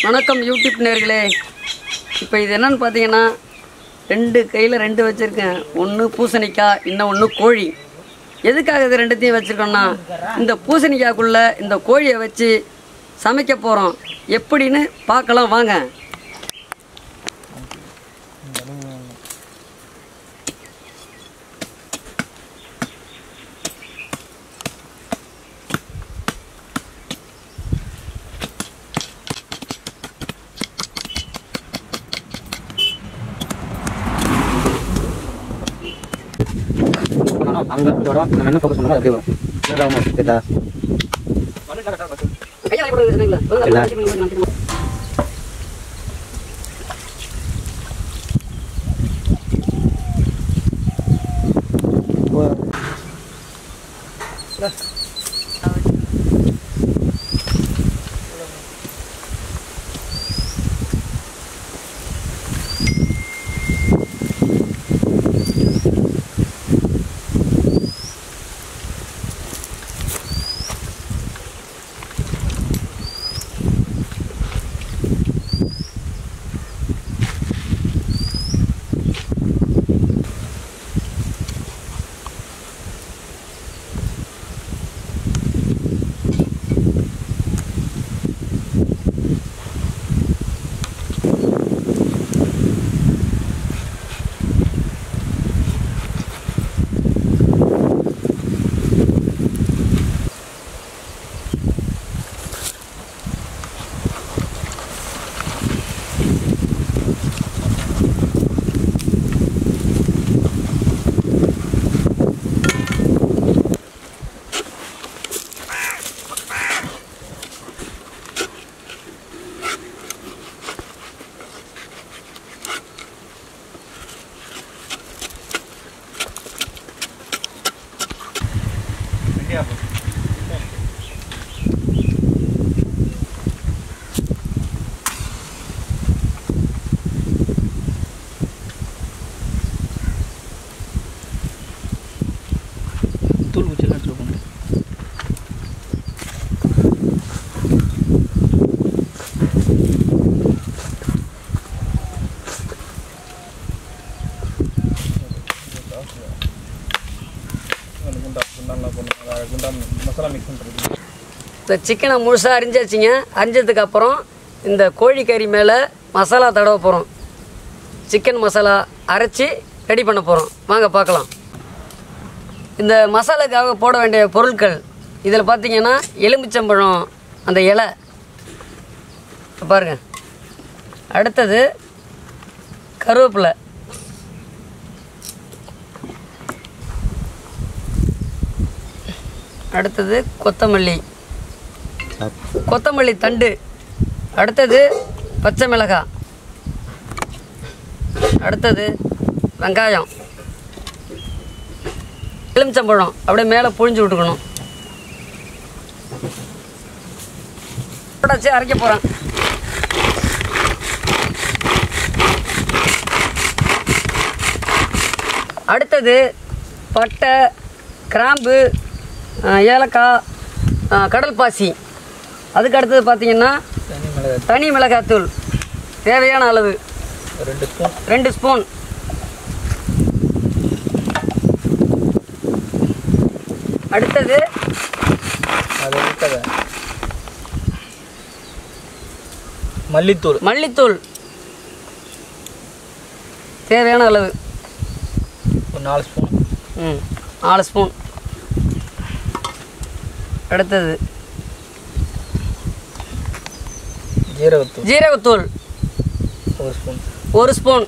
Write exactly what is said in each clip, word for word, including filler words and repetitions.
வணக்கம் யூடியூப் நேயர்களே. இப்போ இது என்னன்னு பார்த்தீங்கன்னா, ரெண்டு கையில் ரெண்டு வச்சுருக்கேன். ஒன்று பூசணிக்காய், இன்னும் ஒன்று கோழி. எதுக்காக இது ரெண்டுத்தையும் வச்சுருக்கோன்னா, இந்த பூசணிக்காய்க்குள்ளே இந்த கோழியை வச்சு சமைக்க போகிறோம். எப்படின்னு பார்க்கலாம் வாங்க. அங்க இதோட நம்ம என்ன ஃபோக்கஸ் பண்ணோம் அப்படியே வரும். இதாம கேட்டா ஐயா இப்படி இருக்குங்களா? தூள் ஊற்றிலாம் சொல்லுவாங்க. மசாலா மிக்ஸ் பண்ணுறது. இந்த சிக்கனை முழுசாக அரிஞ்சாச்சுங்க. அரிஞ்சதுக்கு அப்புறம் இந்த கோழிக்கறி மேலே மசாலா தடவ போகிறோம். சிக்கன் மசாலா அரைச்சி ரெடி பண்ண போகிறோம். வாங்க பார்க்கலாம். இந்த மசாலாக்காக போட வேண்டிய பொருட்கள் இதில் பார்த்தீங்கன்னா, எலுமிச்சம்பழம் அந்த இலை பாருங்கள். அடுத்தது கருவேப்பிலை, அடுத்தது கொத்தமல்லி, கொத்தமல்லி தண்டு, அடுத்தது பச்சை மிளகாய், அடுத்தது வெங்காயம், எலுமிச்சம்பழம் அப்படியே மேலே புழிஞ்சு விட்டுக்கணும். வச்சு அரைக்க போகிறேன். அடுத்தது பட்டை, கிராம்பு, ஏலக்காய், கடல் பாசி. அதுக்கு அடுத்தது பார்த்தீங்கன்னா தனி மிளகாத்தூள் தேவையான அளவு ரெண்டு ஸ்பூன் ரெண்டு ஸ்பூன் அடுத்தது அது விட்டதை மல்லித்தூள் மல்லித்தூள் தேவையான அளவு ஒரு நாலு ஸ்பூன். ம் நாலு ஸ்பூன். அடுத்தது ஜீரகத்தூள் ஜீரகத்தூள் ஒரு ஸ்பூன் ஒரு ஸ்பூன்.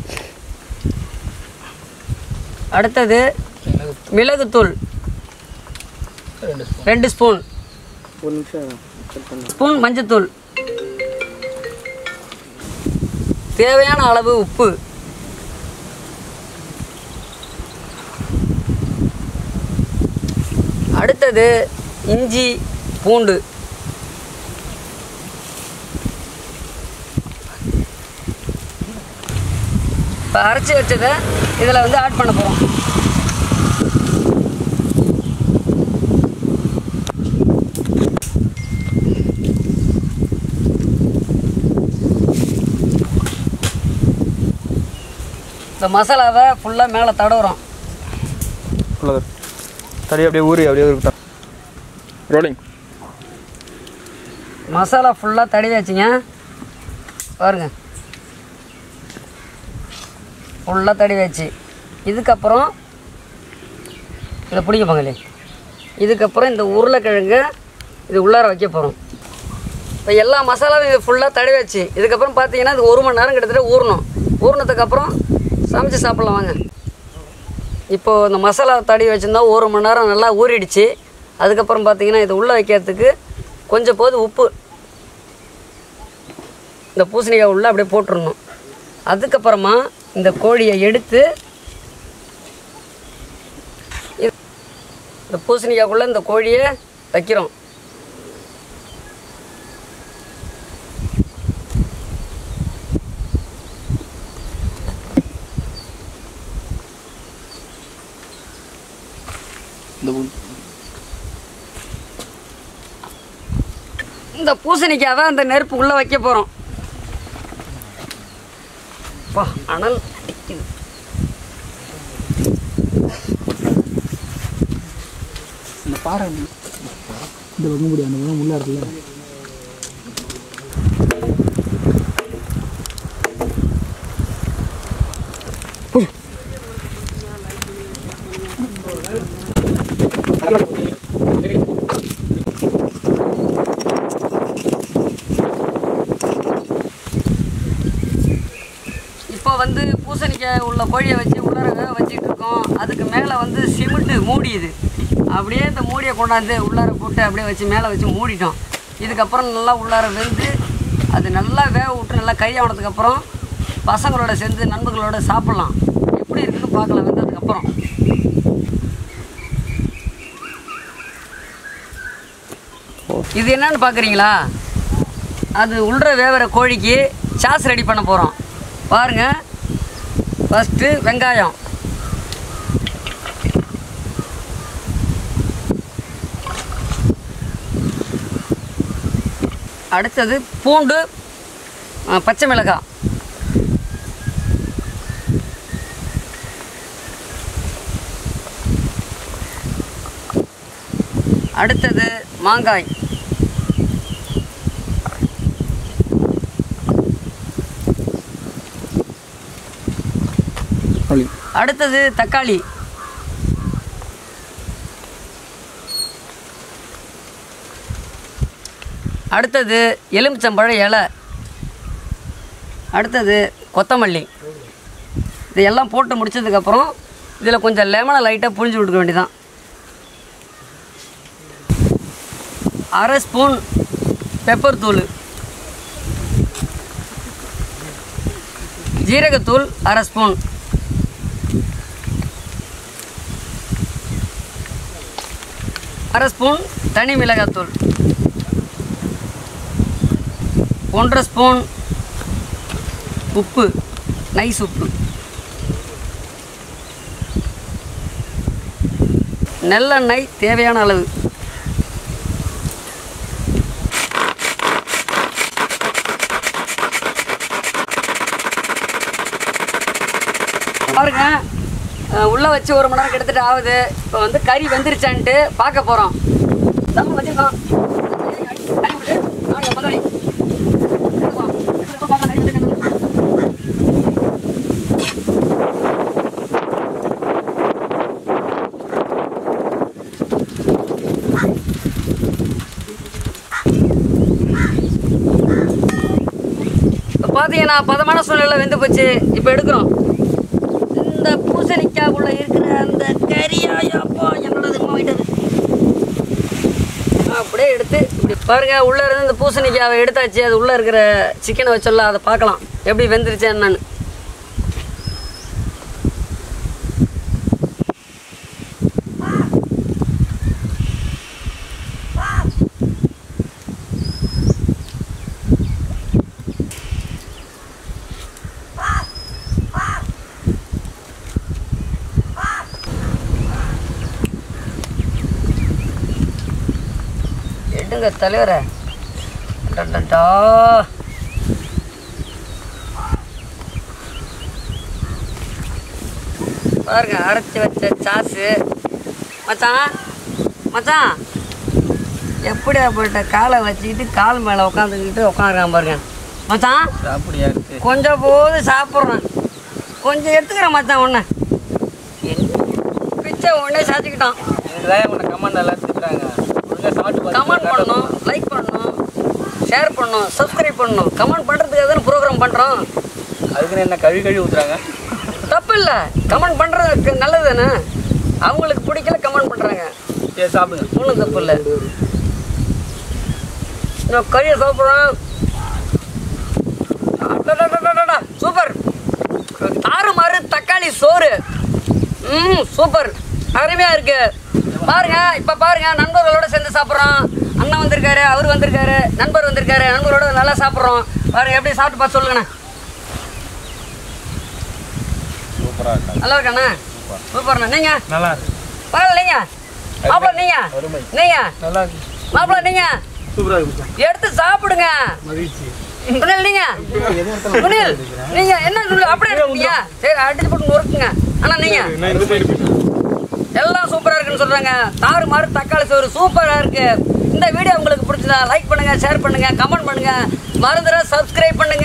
அடுத்தது மிளகுத்தூள் ரெண்டு ஸ்பூன் ரெண்டு ஸ்பூன். ஒரு நிமிஷம் ஸ்பூன் மஞ்சத்தூள். தேவையான அளவு உப்பு. அடுத்தது இஞ்சி பூண்டு. இப்போ அரைச்சி வச்சதை இதில் வந்து ஆட் பண்ண போகிறோம். இந்த மசாலாவை ஃபுல்லாக மேலே தடவுறோம். அவ்வளோ தடி அப்படியே ஊறி அப்படியே இருக்கா. ரோலிங். மசாலா ஃபுல்லாக தடவி வச்சுங்க. பாருங்க, ஃபுல்லாக தடவி வச்சு இதுக்கப்புறம் இதை பிடிக்க போங்களே. இதுக்கப்புறம் இந்த உருளைக்கிழங்கு இது உள்ளார வைக்க போகிறோம். இப்போ எல்லா மசாலாவும் இது ஃபுல்லாக தடவி வச்சு இதுக்கப்புறம் பார்த்தீங்கன்னா இது ஒரு மணி நேரம் கிட்டத்தட்ட ஊறணும். ஊறினதுக்கப்புறம் சமைச்சு சாப்பிட்லாம் வாங்க. இப்போது இந்த மசாலா தடவி வச்சுருந்தா ஒரு மணி நேரம் நல்லா ஊறிடுச்சு. அதுக்கப்புறம் பார்த்தீங்கன்னா இது உள்ளே வைக்கிறதுக்கு கொஞ்சம் போது உப்பு இந்த பூசணிக்காய் உள்ளே அப்படியே போட்டுடணும். அதுக்கப்புறமா இந்த கோழியை எடுத்து இந்த பூசணிக்காய்க்குள்ளே இந்த கோழியை வைக்கிறோம். இந்த பூசணிக்காவை அந்த நெருப்பு உள்ளே வைக்க போகிறோம். பா அனல் அடிக்குது. இந்த பாறை இந்த வைக்க முடியும். அந்த பக்கம் முள்ளா இருக்குல்ல. இப்போ வந்து பூசணிக்காய் உள்ள கோழியை வச்சு உள்ளர வச்சுட்டு இருக்கோம். அதுக்கு மேலே வந்து சிமெண்ட்டு மூடியுது. அப்படியே இந்த மூடியை கொண்டாந்து உள்ளார போட்டு அப்படியே வச்சு மேலே வச்சு மூடிட்டோம். இதுக்கப்புறம் நல்லா உள்ளார வெந்து அது நல்லா வேக விட்டு நல்லா கறி ஆனதுக்கப்புறம் பசங்களோட சேர்ந்து நண்பர்களோட சாப்பிட்லாம். எப்படி இருக்குன்னு பார்க்கலாம் வெந்ததுக்கப்புறம். இது என்னன்னு பார்க்குறீங்களா? அது உள்ளர வேகிற கோழிக்கு சாஸ் ரெடி பண்ண போகிறோம். பாருங்கள், ஃபஸ்ட்டு வெங்காயம், அடுத்தது பூண்டு, பச்சை மிளகாய், அடுத்தது மாங்காய், அடுத்தது தக்காளி, அடுத்தது எலுமிச்சம்பழ இலை, அடுத்தது கொத்தமல்லி. இதையெல்லாம் போட்டு முடிச்சதுக்கப்புறம் இதில் கொஞ்சம் லெமனை லைட்டாக புழிஞ்சு விட்டுக்க வேண்டியதான். அரை ஸ்பூன் பெப்பர் தூள், ஜீரகத்தூள் அரை ஸ்பூன், அரை ஸ்பூன் தனி மிளகாத்தூள், ஒன்றரை ஸ்பூன் உப்பு, நைஸ் உப்பு, நல்லெண்ணெய் தேவையான அளவு. பாருங்க, உள்ளே வச்சு ஒரு மணி நேரம் கிட்டத்தட்ட ஆகுது. இப்போ வந்து கறி வெந்துருச்சான்ட்டு பார்க்க போகிறோம். தம் வச்சுருக்கோம். இப்போ பார்த்தீங்கன்னா பதமான சூழ்நிலை வெந்து போச்சு. இப்போ எடுக்கிறோம். இந்த பூசணிக்காய்க்குள்ள இருக்கிற அந்த கறியாப்பா என்னோடது போயிட்டது. அப்படியே எடுத்து இப்படி பாருங்க, உள்ளே இருந்து இந்த பூசணிக்காவை எடுத்தாச்சு. அது உள்ளே இருக்கிற சிக்கனை வச்சோல்ல, அதை பார்க்கலாம் எப்படி வெந்துருச்சு என்னன்னு. எடுங்க தலைவரை. டா பாருங்க அரைச்சி வச்ச சாஸு. மச்சான் மச்சான் எப்படியாப்பட்ட காலை வச்சுக்கிட்டு கால் மேலே உட்காந்துக்கிட்டு உட்காந்துருக்கான் பாருங்க மச்சான். அப்படியா இருக்கு? கொஞ்சம் போது சாப்பிட்றேன், கொஞ்சம் எடுத்துக்கிறேன் மச்சான். ஒன்று பிச்சை உடனே சாச்சிக்கிட்டான். இதுதான் உன்னை கமெண்ட் எல்லாம் திட்டுறாங்க. ஒழுங்காக சாப்பிட்டு கமெண்ட் பண்ணணும், லைக் பண்ணணும், ஷேர் பண்ணணும், சப்ஸ்கிரைப் பண்ணணும். கமெண்ட் பண்ணுறதுக்கு எதுவும் ப்ரோக்ராம் பண்ணுறோம். அதுக்குன்னு என்ன கழுவி கழுவி ஊற்றுறாங்க? தப்பு இல்லை, கமெண்ட் பண்ணுறது நல்லது தானே. அவங்களுக்கு பிடிக்கல கமெண்ட் பண்ணுறாங்க. சரி சாப்பிடுங்க, ஒன்றும் தப்பு இல்லை. நான் கறியை சாப்பிட்றேன். சூப்பர். தாறுமாறு தக்காளி சோறு. ம் சூப்பர், அருமையாக இருக்கு. பாருங்க இப்போ பாருங்க, நண்பர்களோட சேர்ந்து சாப்பிட்றோம். அண்ணன் வந்திருக்காரு, அவர் வந்திருக்காரு, நண்பர் வந்திருக்காரு. நண்பரோட நல்லா சாப்பிட்றோம். பாருங்க எப்படி சாப்பிட்டு பார்த்து சொல்லுங்கண்ணே. சூப்பராக இருக்கா? நல்லா இருக்காண்ணா? சூப்பர்ண்ணா. நீங்க நல்லா இருக்கு. பரவாயில்ல. நீங்க மாப்பிள்ள நீங்க நீங்க நல்லா இருக்கு. மாப்பிள்ள நீங்க சூப்பராக இருக்கு. எடுத்து சாப்பிடுங்க. மகிழ்ச்சி. சுனில் நீங்க சுனில் நீங்க என்ன சுனில் அப்படியே இருக்கீங்க? சரி அடிச்சு போட்டு நொறுக்குங்க. ஆனா நீங்க எல்லாம் சூப்பரா இருக்குன்னு சொல்றாங்க. தாறுமாறு தக்காளி சோறு சூப்பரா இருக்கு. இந்த வீடியோ உங்களுக்கு பிடிச்சதா லைக் பண்ணுங்க, ஷேர் பண்ணுங்க, கமெண்ட் பண்ணுங்க. மறந்துட சப்ஸ்கிரைப் பண்ணுங்க.